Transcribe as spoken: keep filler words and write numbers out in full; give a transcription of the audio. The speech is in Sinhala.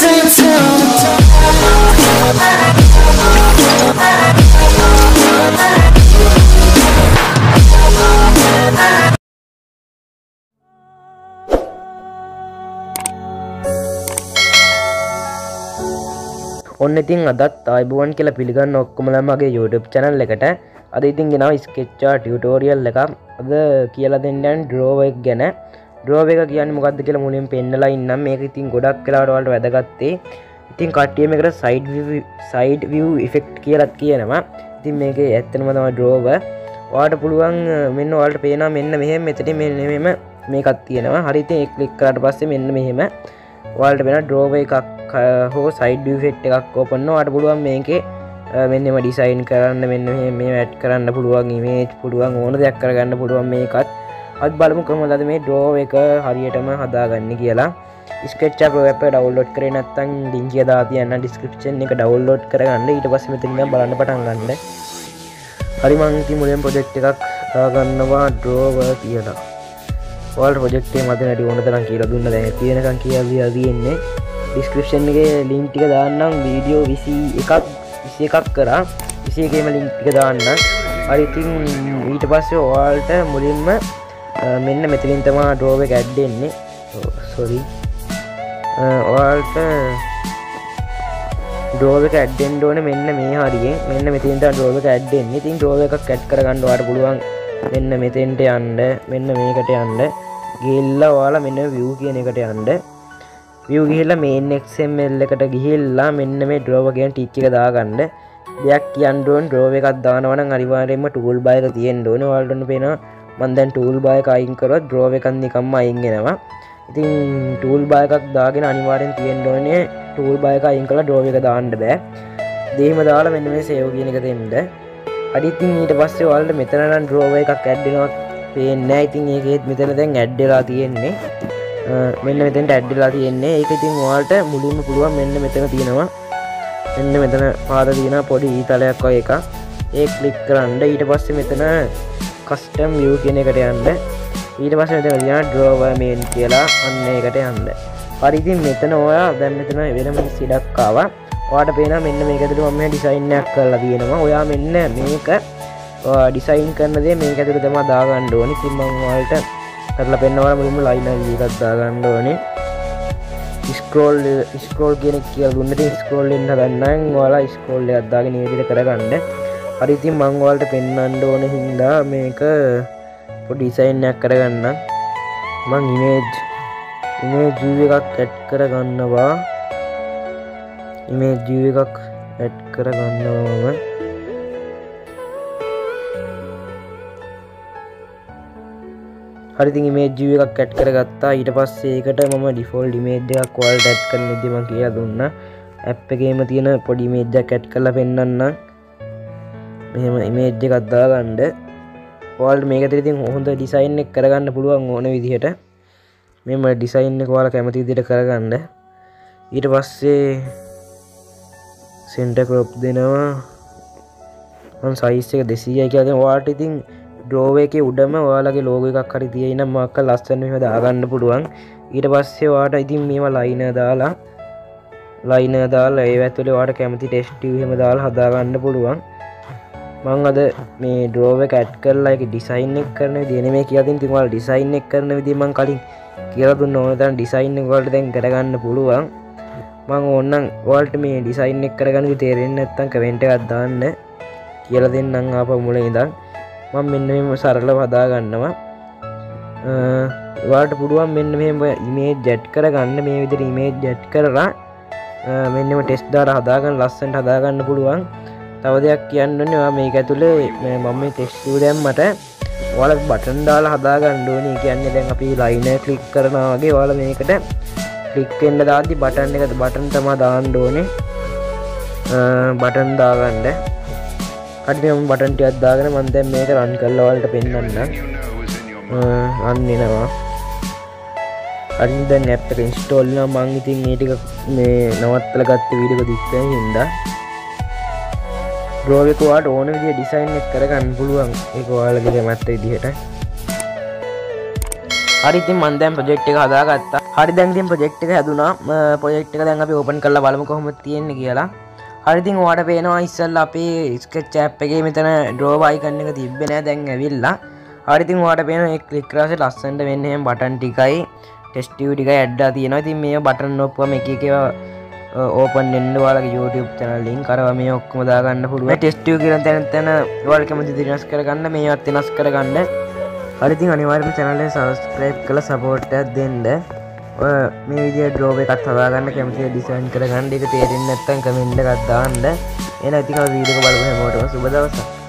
same tune. ඔන්න ඉතින් අදත් ආයිබෝවන් කියලා පිළිගන්න ඔක්කොමලා මගේ YouTube channel එකට. අද ඉතින් ගෙනාව sketch art tutorial එකක්. අද කියලා දෙන්න යන්නේ draw එක ගැන. draw එක කියන්නේ මොකක්ද කියලා මුලින් පෙන්නලා ඉන්නම්. මේක ඉතින් ගොඩක් වෙලාවට වලට වැදගත්තේ. ඉතින් කට්ටිය මේකට side view side view effect කියලා කියනවා. ඉතින් මේකේ ඇත්තටම තමයි draw එක. ඔයාලට පුළුවන් මෙන්න ඔයාලට පේනවා මෙන්න මෙහෙම මෙතන මෙන්න මෙහෙම මේකක් තියෙනවා. හරි ඉතින් ඒක ක්ලික් කරාට පස්සේ මෙන්න මෙහෙම ඔයාලට වෙන draw එකක් හෝ side view effect එකක් open කරනවා. ඔයාලට පුළුවන් මේකේ මෙන්න මේ design කරන්න මෙන්න මෙහෙම මේ add කරන්න පුළුවන් image පුළුවන් ඕන දෙයක් කරගන්න පුළුවන් මේකත්. අද බලමු කොහොමද මේ draw එක හරියටම හදාගන්නේ කියලා. SketchUp app එක download කරේ නැත්නම් link එක දාලා තියන්න description එක download කරගන්න. ඊට පස්සේ මෙතන ඉඳන් බලන්න පටන් ගන්න. හරි මම ඉතින් මුලින්ම project එකක් දාගන්නවා draw කියලා. ඔයාලට project එක මත නැටි ඕන තරම් කියලා දුන්න දැන් තියෙනකන් කියලා තියෙන්නේ. description එකේ link ටික දාන්නම් වීඩියෝ විසි එකක් විසි එකක් කරා විසි එකේම link ටික දාන්නම්. හරි ඉතින් ඊට පස්සේ ඔයාලට මුලින්ම මෙන්න මෙතනින් තමයි draw එක add වෙන්නේ. sorry ඔයාලට draw එක add වෙන්න ඕනේ මෙන්න මේ හරියෙන්. මෙන්න මෙතනින් තමයි draw එක add වෙන්නේ. ඉතින් draw එකක් add කරගන්න ඔයාලට පුළුවන් මෙන්න මෙතෙන්ට යන්න මෙන්න මේකට යන්න ගිහිල්ලා ඔයාලා මෙන්න view කියන එකට යන්න. view ගිහිල්ලා main X M L එකට ගිහිල්ලා මෙන්න මේ draw කියන ටික් එක දාගන්න. දෙයක් කියන්න ඕන draw එකක් දානවා නම් අනිවාර්යයෙන්ම tool bar එක තියෙන්න ඕනේ. ඔයාලට ඔන්න පේනවා මම දැන් tool bar එක අයින් කරොත් draw එකක් නිකම්ම අයින් වෙනවා. ඉතින් tool bar එකක් දාගෙන අනිවාර්යෙන් තියෙන්න ඕනේ tool bar එක අයින් කරලා draw එක දාන්න බෑ. දෙහිම දාලා මෙන්න මේ save කියන එක දෙන්න. හරි ඉතින් ඊට පස්සේ ඔයාලට මෙතන නම් draw එකක් add වෙනවා පේන්නේ නැහැ. ඉතින් ඒකෙත් මෙතන දැන් add වෙලා තියෙන්නේ. මෙන්න මෙතෙන්ට add වෙලා තියෙන්නේ. ඒක ඉතින් ඔයාලට මුලින්ම පුළුවන් මෙන්න මෙතන තියෙනවා. මෙන්න මෙතන පාද තියෙනවා පොඩි ඊතලයක් වගේ එකක්. ඒක ක්ලික් කරන්න. ඊට පස්සේ මෙතන custom view කියන එකට යන්න. ඊට පස්සේ මෙතන තියෙනවා draw main කියලා අන්න ඒකට යන්න. හරි ඉතින් මෙතන ඔයා දැන් මෙතන වෙනම සිඩක් ආවා. ඔයාට පේනවා මෙන්න මේක ඇතුළේ මම මේ ඩිසයින් එකක් කරලා තියෙනවා. ඔයා මෙන්න මේක ඩිසයින් කරන දේ මේක ඇතුළේ තමයි දාගන්න ඕනේ. ඉතින් මම ඔයාලට කරලා පෙන්නනවා මුලින්ම ලයිනර් එකක් දාගන්න ඕනේ. ස්ක්‍රෝල් ස්ක්‍රෝල් කියන එක කියලා දුන්නට ස්ක්‍රෝල් වෙන්න හදන්නම් ඔයාලා ස්ක්‍රෝල් එකක් දාගෙන මේ විදිහට කරගන්න. හරි ඉතින් මම ඔයාලට පෙන්වන්න ඕනේ හින්දා මේක පොඩි ඩිසයින් එකක් කරගන්න. මම image image view එකක් add කරගන්නවා. image view එකක් add කරගන්නවා මම. හරි ඉතින් image view එකක් add කරගත්තා. ඊට පස්සේ ඒකට මම default image එකක් ඔයාලට add කරන්න ඉතින් මම කියලා දුන්නා. app එකේම තියෙන පොඩි image එකක් add කරලා පෙන්නන්නම්. මෙහෙම image එකක් දාගන්න. ඔයාලට මේක ඇතුලේ ඉතින් හොඳ design එකක් කරගන්න පුළුවන් ඕන විදිහට. මෙහෙම design එක ඔයාලා කැමති විදිහට කරගන්න. ඊට පස්සේ center crop දෙනවා. මම size එක දෙසීයයි කියලා දෙනවා. ඔයාලට ඉතින් draw එකේ උඩම ඔයාලගේ logo එකක් හරි තියෙයි නම් මොකක් හරි ලස්සන මෙහෙම දාගන්න පුළුවන්. ඊට පස්සේ ඔයාලට ඉතින් මේවා liner දාලා liner දාලා ඒ ඇතුලේ ඔයාලට කැමති text view එහෙම දාලා හදාගන්න පුළුවන්. මම අද මේ draw එක add කරලා ඒක design එක කරන විදිය නෙමෙයි කියලා දෙන්න. ඉතින් ඔයාලා design එක කරන විදිය මම කලින් කියලා දුන්න ඕන තරම් design එක ඔයාලට දැන් කරගන්න පුළුවන්. මම ඕනනම් ඔයාලට මේ design එක කරගන්න විදිය තේරෙන්නේ නැත්නම් comment එකක් දාන්න කියලා දෙන්නම් ආපහු මුලින් ඉඳන්. මම මෙන්න මෙහෙම සරලව හදා ගන්නවා. ඔයාලට පුළුවන් මෙන්න මෙහෙම image add කරගන්න. මේ විදිහට image add කරලා මෙන්න මේ text දාලා හදා ගන්න ලස්සනට හදා ගන්න පුළුවන්. තව දෙයක් කියන්න ඕනේ ඔයා මේක ඇතුලේ මම මේ text view දැම්මට ඔයාලා බටන් දාලා හදා ගන්න ඕනේ. කියන්නේ දැන් අපි liner click කරනවා වගේ ඔයාලා මේකට click වෙන්න දාද්දි බටන් එක බටන් තමයි දාන්න ඕනේ. බටන් දාගන්න. හරි මම බටන් ටිකක් දාගෙන මම දැන් මේක run කරලා ඔයාලට පෙන්නන්නම්. run වෙනවා. හරි දැන් app එක install වෙනවා. මම ඉතින් මේ ටික මේ නවත්තලා ගත්ත වීඩියෝ එක දික් වෙන හින්දා draw එක ඔයාලට ඕන විදිහට design එක කරගන්න පුළුවන්. ඒක ඔයාලගේ කැමැත්ත විදිහට. හරි ඉතින් මම දැන් ප්‍රොජෙක්ට් එක හදාගත්තා. හරි දැන් ඉතින් ප්‍රොජෙක්ට් එක හැදුනා. ප්‍රොජෙක්ට් එක දැන් අපි ඕපන් කරලා බලමු කොහොමද තියෙන්නේ කියලා. හරි ඉතින් ඔයාලට පේනවා ඉස්සෙල්ලා අපේ ස්කෙච් ඇප් එකේ මෙතන draw icon එක තිබ්බේ නෑ දැන් ඇවිල්ලා. හරි ඉතින් ඔයාලට පේනවා මේ ක්ලික් කරලා ලස්සනට වෙන්නේ එහෙම බටන් ටිකයි ටෙස්ට් ටියුබ් ටිකයි ඇඩ් ආ තියෙනවා. ඉතින් මේ බටන් ඔක්කොම එක එක ඕපන් වෙන්න ඔයාලගේ YouTube channel link කරවා මේ ඔක්කොම දාගන්න පුළුවන්. මේ ටෙස්ට් ටියුබ් කියන තැන තැන ඔයාලා කැමති දේ වෙනස් කරගන්න මේවත් වෙනස් කරගන්න. හරි ඉතින් අනිවාර්යයෙන්ම channel එක subscribe කරලා support එකක් දෙන්න. ඔය මේ විදිහට draw එකක් හදාගන්න කැමති ඩිසයින් කරගන්න. ඒක තේරෙන්නේ නැත්නම් කමෙන්ට් එකක් දාන්න. එහෙනම් ඉතින් අපි වීඩියෝ එක බලමු හැමෝටම සුබ දවසක්.